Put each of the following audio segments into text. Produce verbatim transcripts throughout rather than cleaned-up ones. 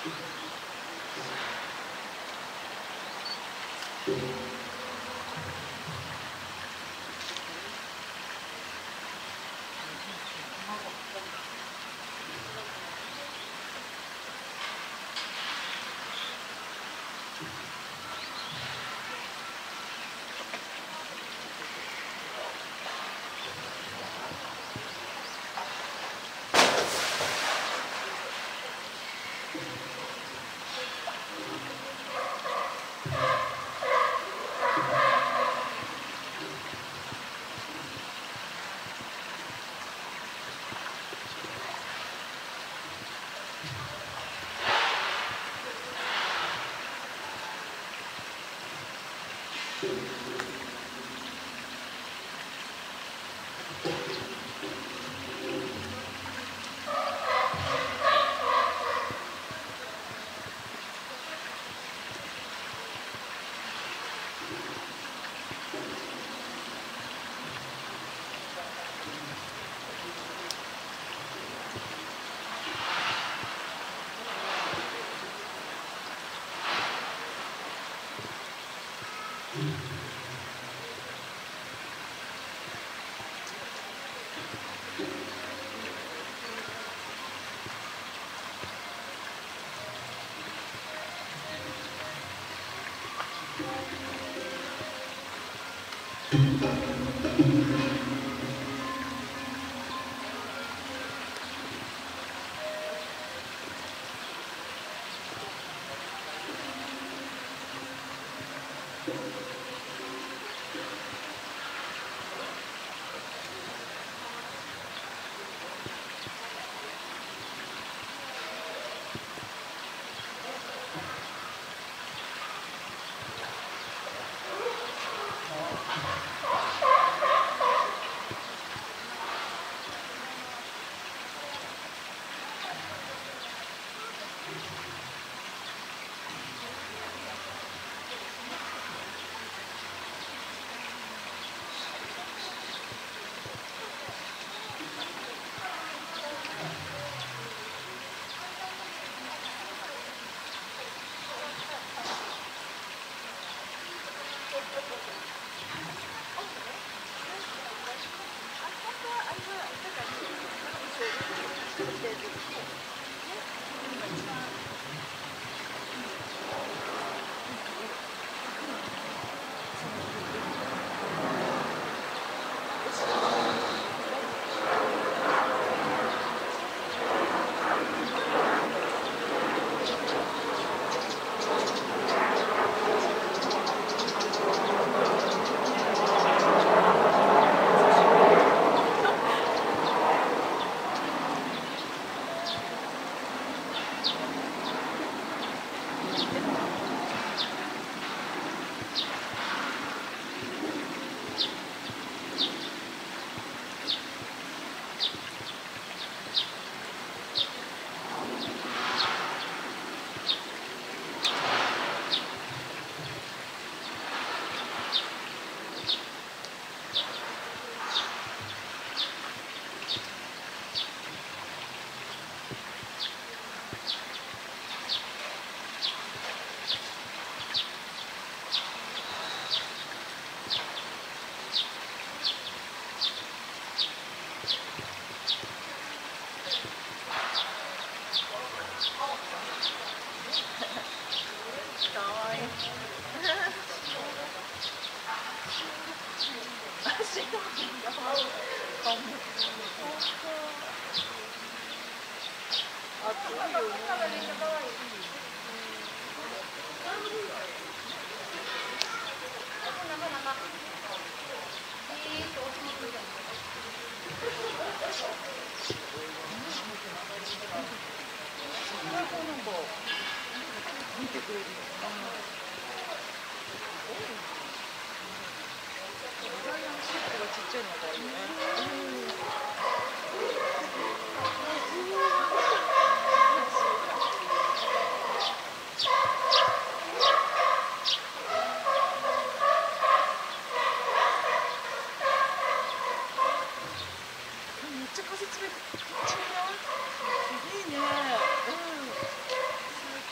いいね。うん。す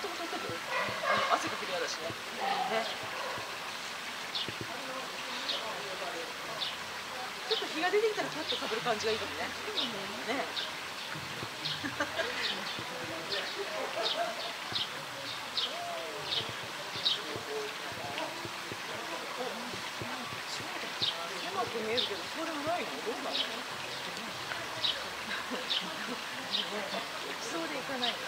とも取ってくる。あの汗かきでやだしね。ね。ちょっと日が出てきたらパッとかぶる感じがいいかもね。ね。狭く見えるけど、そうでもないの？どうなの？そうでいかないよね。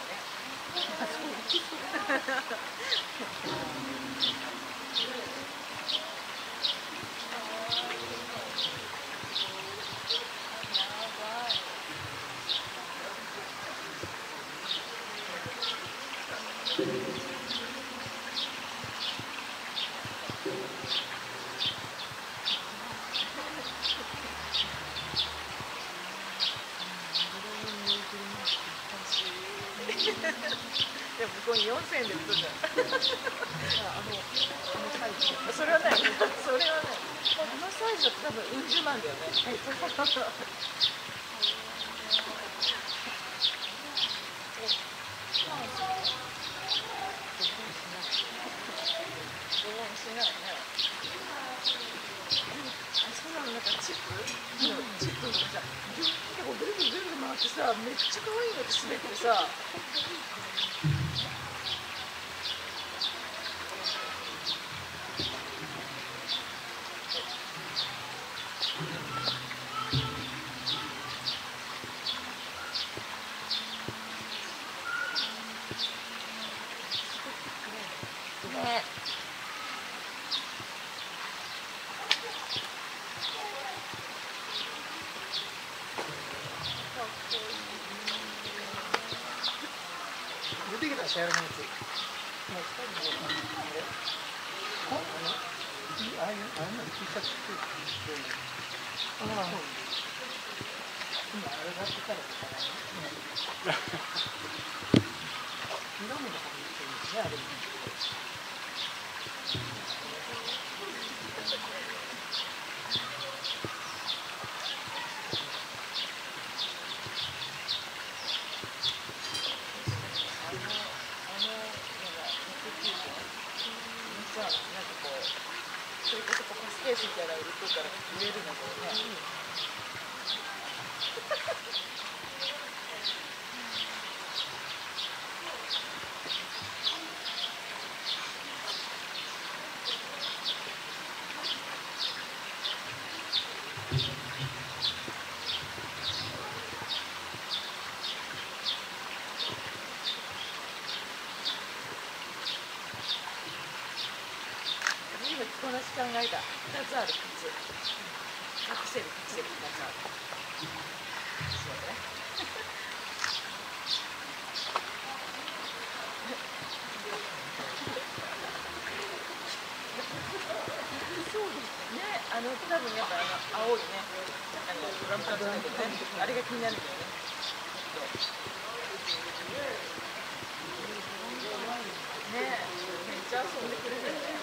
でも向こうによんせんえんで売っとるじゃん。あの、あのサイズ。それはない。それはない。このサイズだと多分うん十万だよね。はい。なんかチップ、チップのさ、結構ぐるぐるぐるぐる回ってさ、めっちゃ可愛いのって滑ってさ。ね。 出てきたシャールのやつ。ああいう、ああいうの T シャツ着てる。ああ、今あれがってたらとかね。色味の方にしてるんですね、あれ。 それこそパスケースみたいなの売っとったら見えるんだけどね。今着こなし考えた。ふたつある靴。アクセル、アクセルふたつある。そうだね。そうですね。あの多分やっぱあの青いね。あのトランプだけどね。あれが気になるんだよね。ねえ、めっちゃ遊んでくれるよね。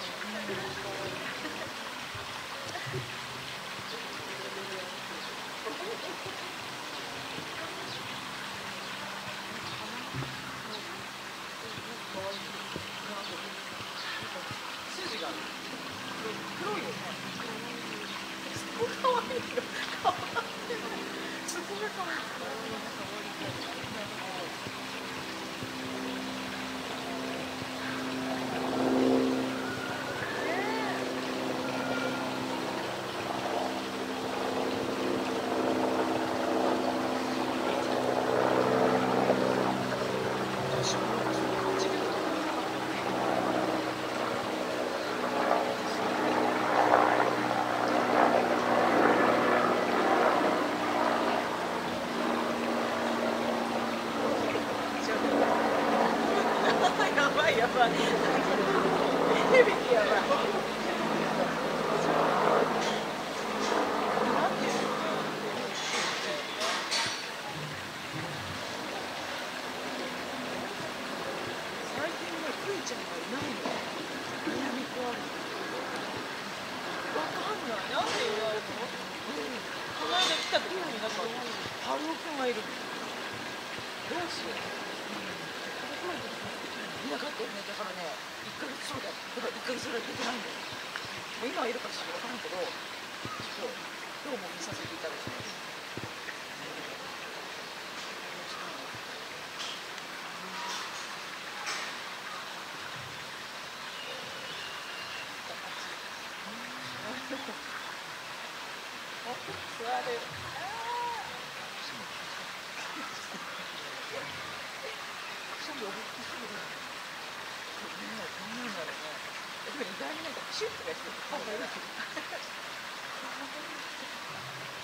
筋が黒いよね。そこ可愛いよ。可愛い。そこが可愛い。やばいやばい。ヘビやばい。最近ね、クイちゃんがいないの。南コアに。わかんない。なんでいないの？この間来た時になんかハローくんがいる。どうしよう。 いなかったよね。だからね、いっかげつそうだよ。だからいっかげつぐらい出てないんだよ。もう今はいるかしらわからんけど、そう今日も見させていただきます。あ、座る。シャンプーおぶってすぐだよね。みんなこんなんだろうね。でも意外になんかシュッとかしてる。あ、大丈夫。